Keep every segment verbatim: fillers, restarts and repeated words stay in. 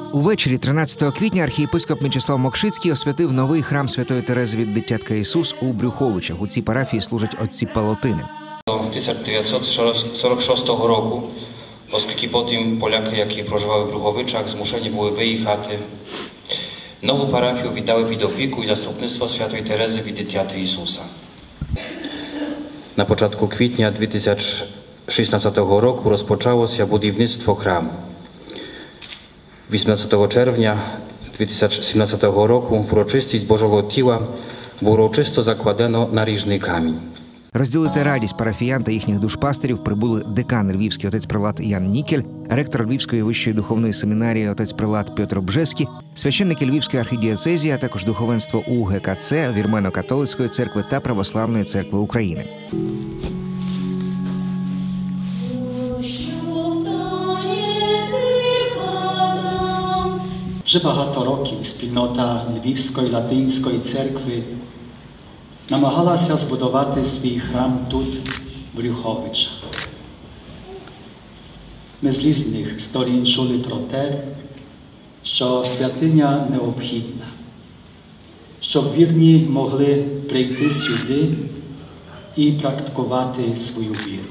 Увечері тринадцятого квітня архієпископ Мечислав Мокшицький освятив новий храм Святої Терези від Дитятка Ісус у Брюховичах. У цій парафії служать отці Палотини. тисяча дев'ятсот сорок шостого року, оскільки потім поляки, які проживали в Брюховичах, змушені були виїхати, нову парафію віддали під опіку і заступництво Святої Терези від Дитяти Ісуса. На початку квітня дві тисячі шістнадцятого року розпочалося будівництво храму. вісімнадцятого червня дві тисячі сімнадцятого року в урочистість Божого тіла було урочисто закладено наріжний камінь. Розділити радість парафіян та їхніх душпастерів прибули декан Львівський отець-прилат Ян Нікель, ректор Львівської вищої духовної семінарії отець-прилат Петр Бжеський, священники Львівської архідіоцезії, а також духовенство У Ге Ка Це, Вірмено-католицької церкви та Православної церкви України. Вже багато років спільнота Львівської латинської церкви намагалася збудувати свій храм тут, в Брюховичах. Ми з різних сторін чули про те, що святиня необхідна, щоб вірні могли прийти сюди і практикувати свою віру.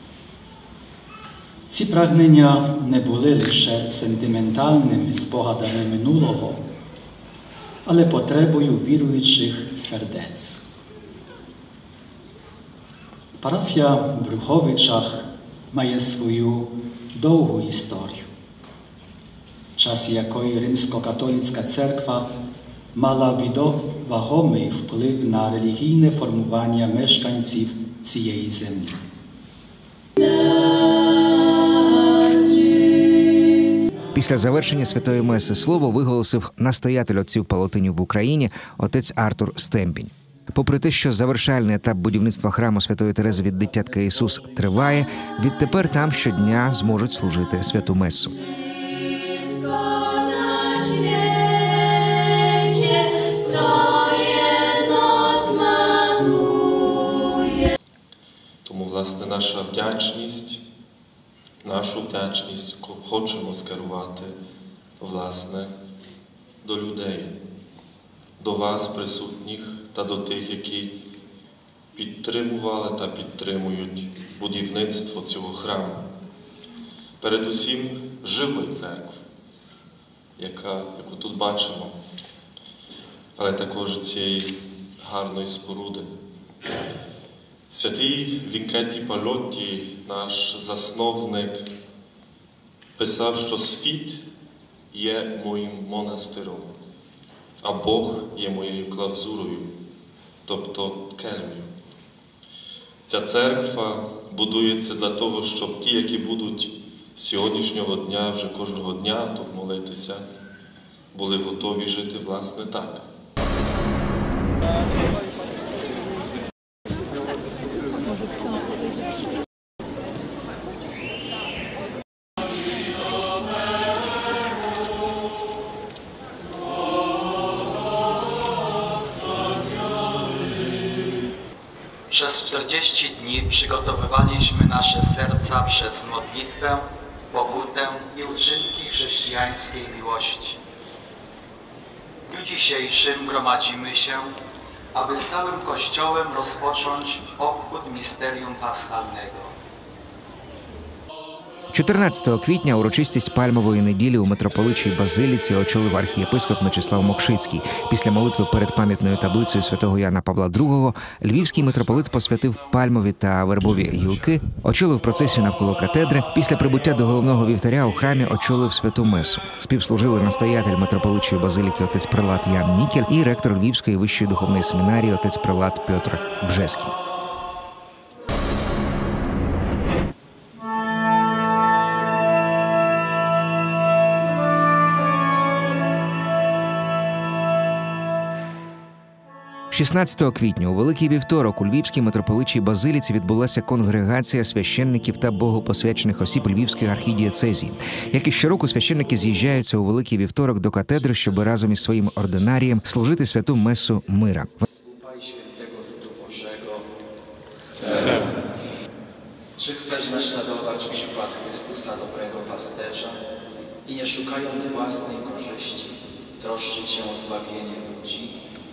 Ці прагнення не були лише сентиментальними спогадами минулого, але потребою віруючих сердець. Парафія в Брюховичах має свою довгу історію, в часі якої Римсько-католицька церква мала вагомий вплив на релігійне формування мешканців цієї землі. Після завершення святої меси слово виголосив настоятель отців Палотинів в Україні отець Артур Стемпінь. Попри те, що завершальний етап будівництва храму Святої Терези від Дитятка Ісус триває, відтепер там щодня зможуть служити святу месу. Тому, власне, наша вдячність, нашу вдячність хочемо скерувати, власне, до людей, до вас, присутніх, та до тих, які підтримували та підтримують будівництво цього храму. Передусім, живої церкви, яка, яку тут бачимо, але також цієї гарної споруди. Святий Вінкентій Пальотті, наш засновник, писав, що світ є моїм монастиром, а Бог є моєю клавзурою, тобто кельмою. Ця церква будується для того, щоб ті, які будуть сьогоднішнього дня, вже кожного дня тут молитися, були готові жити, власне, так. Przez czterdzieści dni przygotowywaliśmy nasze serca przez modlitwę, pokutę i uczynki chrześcijańskiej miłości. W dniu dzisiejszym gromadzimy się, aby z całym Kościołem rozpocząć obchód misterium paschalnego. чотирнадцятого квітня урочистість Пальмової неділі у митрополичій Базиліці очолив архієпископ Мечислав Мокшицький. Після молитви перед пам'ятною таблицею святого Яна Павла другого львівський митрополит посвятив пальмові та вербові гілки, очолив процесію навколо катедри. Після прибуття до головного вівтаря у храмі очолив святу месу. Співслужили настоятель митрополичої базиліки отець-прилат Ян Нікель і ректор Львівської вищої духовної семінарії отець-прилат Петр Бжеський. шістнадцятого квітня у Великий вівторок у Львівській митрополичій базиліці відбулася конгрегація священників та богопосвячених осіб Львівської архідіоцезії. Як і щороку, священники з'їжджаються у Великий вівторок до катедри, щоб разом із своїм ординарієм служити святу месу мира. Czy chcesz naśladować przykład Chrystusa, dobrego pasterza? i nie szukając własnej korzyści, troszczyć się o zbawienie ludzi.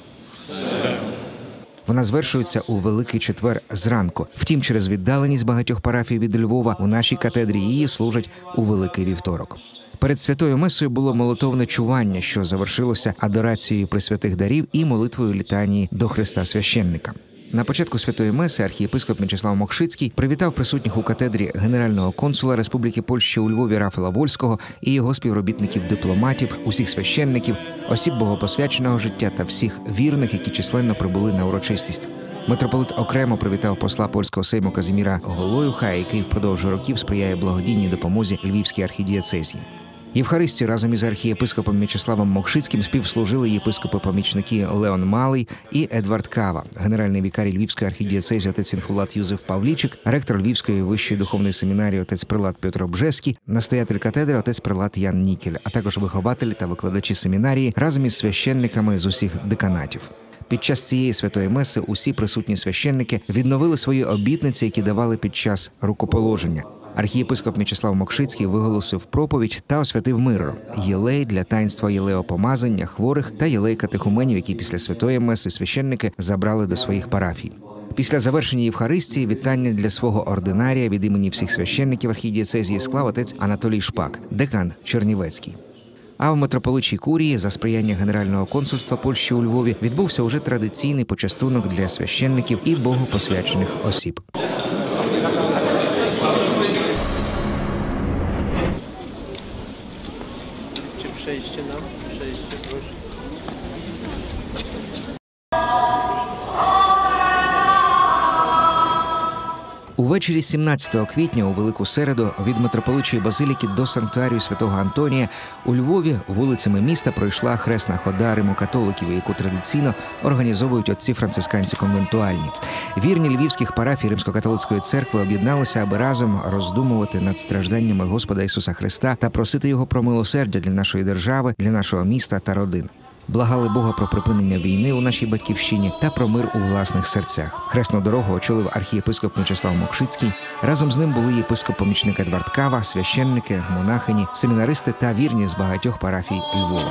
Вона звершується у Великий Четвер зранку. Втім, через віддаленість багатьох парафій від Львова у нашій катедрі її служать у Великий Вівторок. Перед святою месою було молитовне чування, що завершилося адорацією пресвятих дарів і молитвою літанії до Христа священника. На початку святої меси архієпископ Мячеслав Мокшицький привітав присутніх у катедрі генерального консула Республіки Польща у Львові Рафала Вольського і його співробітників-дипломатів, усіх священників, осіб богопосвяченого життя та всіх вірних, які численно прибули на урочистість. Митрополит окремо привітав посла польського сейму Казиміра Голоюха, який впродовж років сприяє благодійній допомозі Львівській архідієцезії. Євхаристію разом із архієпископом Мячеславом Мокшицьким співслужили єпископи-помічники Леон Малий і Едвард Кава, генеральний вікарій Львівської архідієцезії отець Інфулат Юзеф Павлічик, ректор Львівської вищої духовної семінарії отець Прилад Петро Бжеський, настоятель катедри отець Прилад Ян Нікель, а також вихователі та викладачі семінарії разом із священниками з усіх деканатів. Під час цієї святої меси усі присутні священники відновили свої обітниці, які давали під час рукоположення. Архієпископ Мячеслав Мокшицький виголосив проповідь та освятив мирро – єлей для таїнства єлеопомазання хворих та єлей катехуменів, які після святої меси священники забрали до своїх парафій. Після завершення Євхаристії вітання для свого ординарія від імені всіх священників архідієцезії склав отець Анатолій Шпак, декан Чернівецький. А в митрополичій курії за сприяння Генерального консульства Польщі у Львові відбувся уже традиційний почастунок для священників і богопосвячених осіб. Przejście nam, przejście, proszę. Увечері сімнадцятого квітня у Велику Середу від митрополичої базиліки до санктуарію святого Антонія у Львові вулицями міста пройшла хресна хода римокатоликів, яку традиційно організовують отці францисканці конвентуальні. Вірні львівських парафій Римсько-католицької церкви об'єдналися, аби разом роздумувати над стражданнями Господа Ісуса Христа та просити Його про милосердя для нашої держави, для нашого міста та родин. Благали Бога про припинення війни у нашій батьківщині та про мир у власних серцях. Хресну дорогу очолив архієпископ Мячеслав Мокшицький. Разом з ним були єпископ-помічник Едвард Кава, священники, монахині, семінаристи та вірні з багатьох парафій Львова.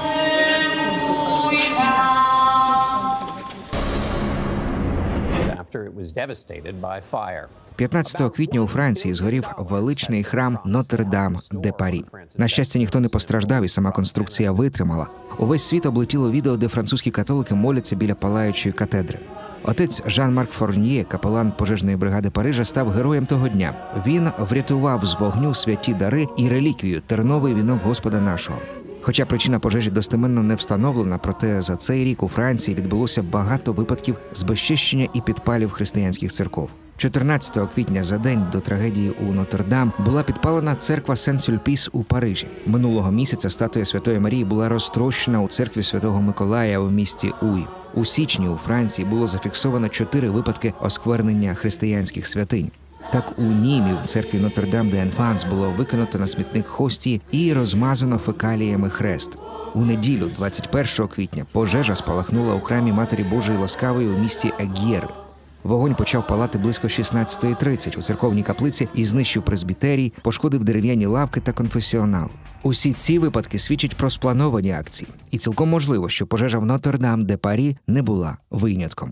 п'ятнадцятого квітня у Франції згорів величний храм Нотр-Дам-де-Парі. На щастя, ніхто не постраждав і сама конструкція витримала. Увесь світ облетіло відео, де французькі католики моляться біля палаючої катедри. Отець Жан-Марк Форньє, капелан пожежної бригади Парижа, став героєм того дня. Він врятував з вогню святі дари і реліквію – терновий вінок Господа нашого. Хоча причина пожежі достеменно не встановлена, проте за цей рік у Франції відбулося багато випадків збезчищення і підпалів християнських церков. чотирнадцятого квітня, за день до трагедії у Нотр-Дам, була підпалена церква Сен-Сюльпіс у Парижі. Минулого місяця статуя Святої Марії була розтрощена у церкві Святого Миколая у місті Уй. У січні у Франції було зафіксовано чотири випадки осквернення християнських святинь. Так у Німі в церкві Нотр-Дам-де-Енфанс було викинуто на смітник хостії і розмазано фекаліями хрест. У неділю, двадцять першого квітня, пожежа спалахнула у храмі Матері Божої Ласкавої у місті Егєр. Вогонь почав палати близько шістнадцятої тридцять у церковній каплиці і знищив презбітерій, пошкодив дерев'яні лавки та конфесіонал. Усі ці випадки свідчать про сплановані акції. І цілком можливо, що пожежа в Нотр-Дам-де-Парі не була винятком.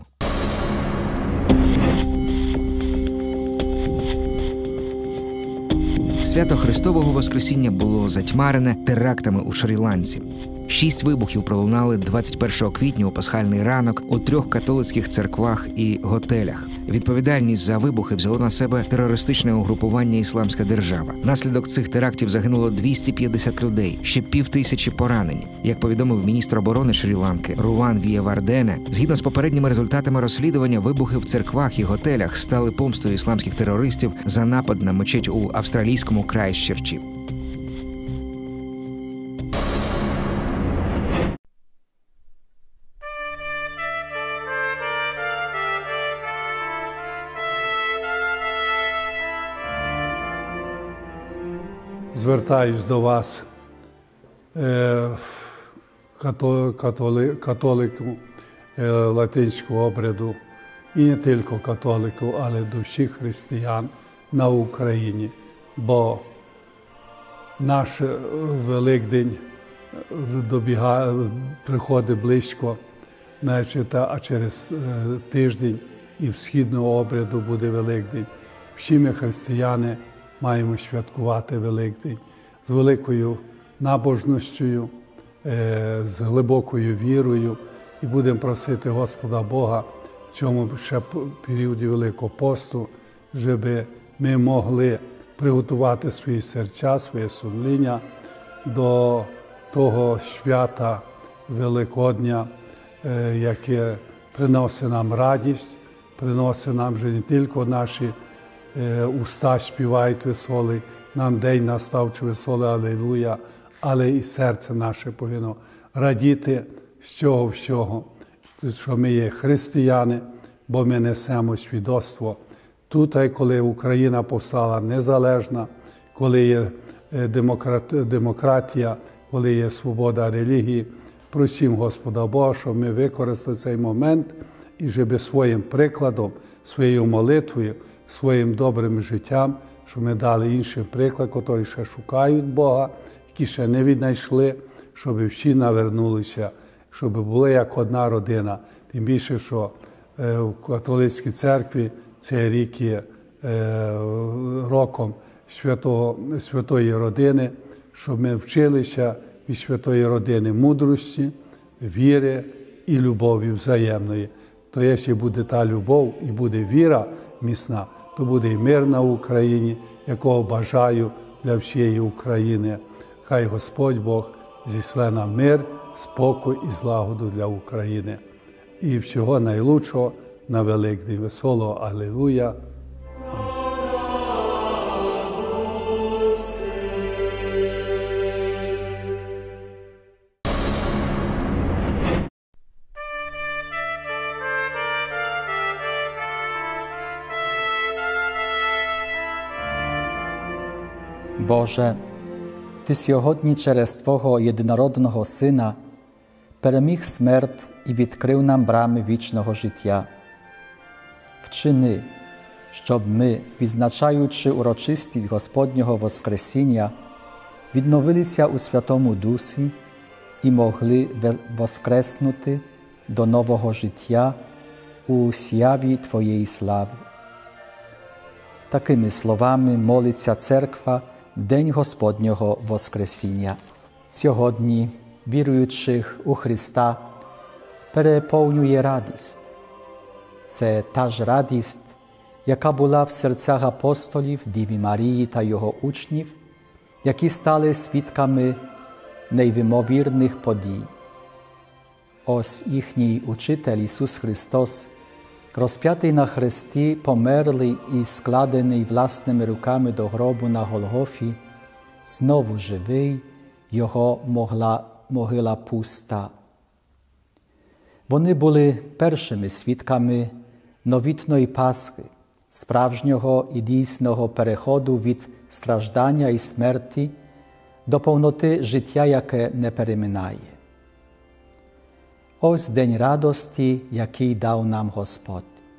Свято Христового Воскресіння було затьмарене терактами у Шрі-Ланці. Шість вибухів пролунали двадцять першого квітня у пасхальний ранок у трьох католицьких церквах і готелях. Відповідальність за вибухи взяло на себе терористичне угрупування «Ісламська держава». Внаслідок цих терактів загинуло двісті п'ятдесят людей, ще півтисячі поранені. Як повідомив міністр оборони Шрі-Ланки Руван Вієвардене, згідно з попередніми результатами розслідування, вибухи в церквах і готелях стали помстою ісламських терористів за напад на мечеть у австралійському Крайстчерчі. Звертаюсь до вас, католиків латинського обряду, і не тільки католиків, але до всіх християн на Україні. Бо наш Великдень добігає, приходить близько, значить, а через тиждень і в східного обряду буде Великдень. Всі ми, християни, маємо святкувати Великдень з великою набожністю, з глибокою вірою і будемо просити Господа Бога в цьому ще періоді Великого посту, щоб ми могли приготувати свої серця, своє сумління до того свята Великодня, яке приносить нам радість, приносить нам вже не тільки наші уста співають веселий, нам день настав чи веселий Алілуя, але і серце наше повинно радіти з цього всього, що ми є християни, бо ми несемо свідоцтво. Тут, коли Україна повстала незалежна, коли є демократія, коли є свобода релігії, просимо Господа Бога, щоб ми використали цей момент і щоб своїм прикладом, своєю молитвою, своїм добрим життям, щоб ми дали іншим приклад, які ще шукають Бога, які ще не віднайшли, щоб всі навернулися, щоб були як одна родина. Тим більше, що в католицькій церкві цей рік є роком святого, святої родини, щоб ми вчилися від святої родини мудрості, віри і любові взаємної. То якщо буде та любов і буде віра міцна, то буде і мир на Україні, якого бажаю для всієї України. Хай Господь Бог зісле нам мир, спокій і злагоду для України. І всього найлучшого на Великдень. Веселого Алілуя! Боже, Ти сьогодні через Твого єдинородного Сина переміг смерть і відкрив нам брами вічного життя. Вчини, щоб ми, відзначаючи урочистість Господнього Воскресіння, відновилися у Святому Дусі і могли воскреснути до нового життя у сяві Твоєї слави. Такими словами молиться Церква в День Господнього Воскресіння. Сьогодні віруючих у Христа переповнює радість. Це та ж радість, яка була в серцях апостолів, Діві Марії та його учнів, які стали свідками неймовірних подій. Ось їхній учитель Ісус Христос, розп'ятий на хресті, померлий і складений власними руками до гробу на Голгофі, знову живий, його могла, могила пуста. Вони були першими свідками новітної Пасхи, справжнього і дійсного переходу від страждання і смерті до повноти життя, яке не переминає. Ось день радості, який дав нам Господь.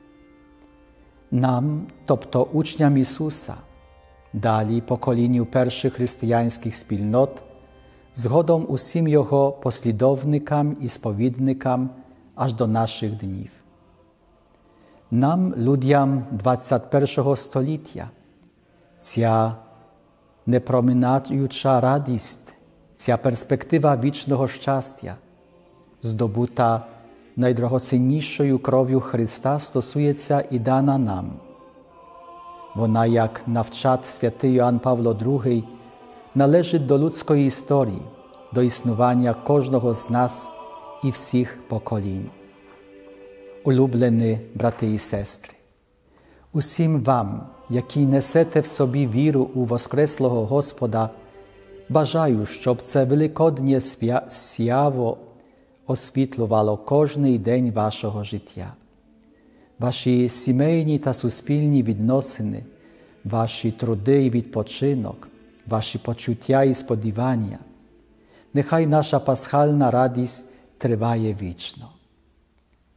Нам, тобто учням Ісуса, далі поколінню перших християнських спільнот, згодом усім Його послідовникам і сповідникам аж до наших днів. Нам, людям двадцять першого століття, ця непроминаюча радість, ця перспектива вічного щастя, здобута найдрагоціннішою кров'ю Христа, стосується і дана нам. Вона, як навчать святий Йоанн Павло другий, належить до людської історії, до існування кожного з нас і всіх поколінь. Улюблені брати і сестри, усім вам, які несете в собі віру у Воскреслого Господа, бажаю, щоб це великоднє сяво освітлювало кожний день вашого життя. Ваші сімейні та суспільні відносини, ваші труди і відпочинок, ваші почуття і сподівання. Нехай наша пасхальна радість триває вічно.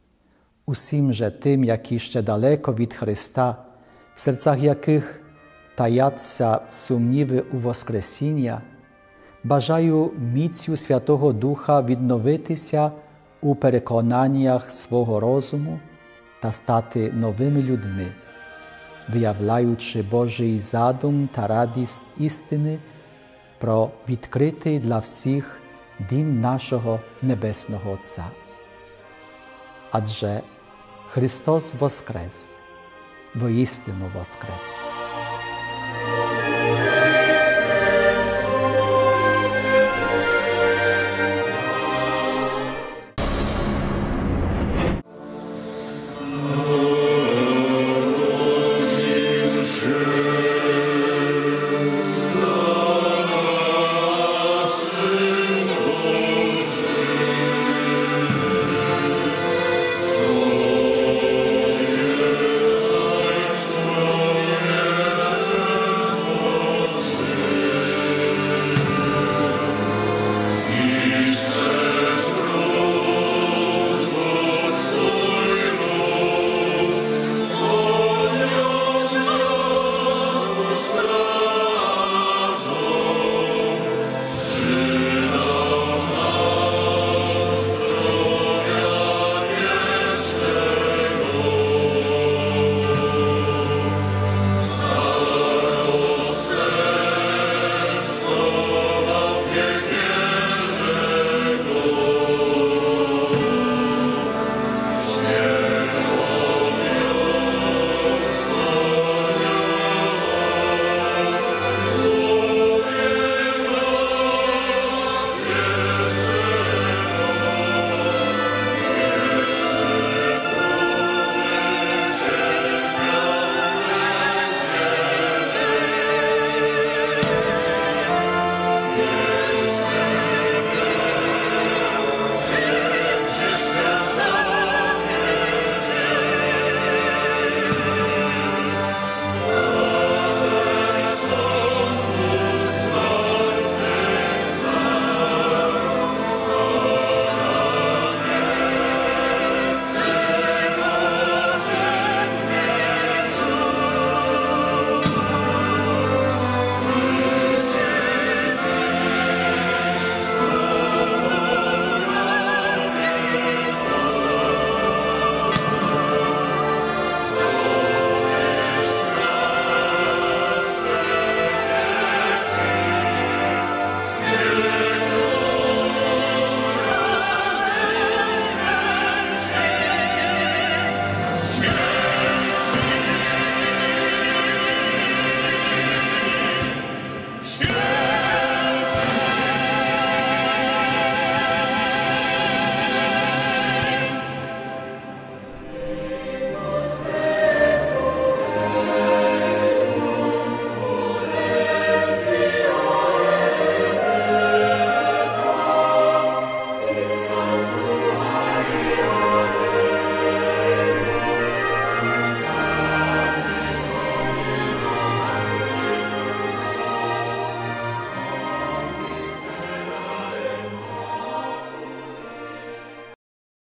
Усім же тим, які ще далеко від Христа, в серцях яких таяться сумніви у Воскресіння, бажаю міцю Святого Духа відновитися у переконаннях свого розуму та стати новими людьми, виявляючи Божий задум та радість істини про відкритий для всіх дім нашого Небесного Отця. Адже Христос воскрес, воістину воскрес.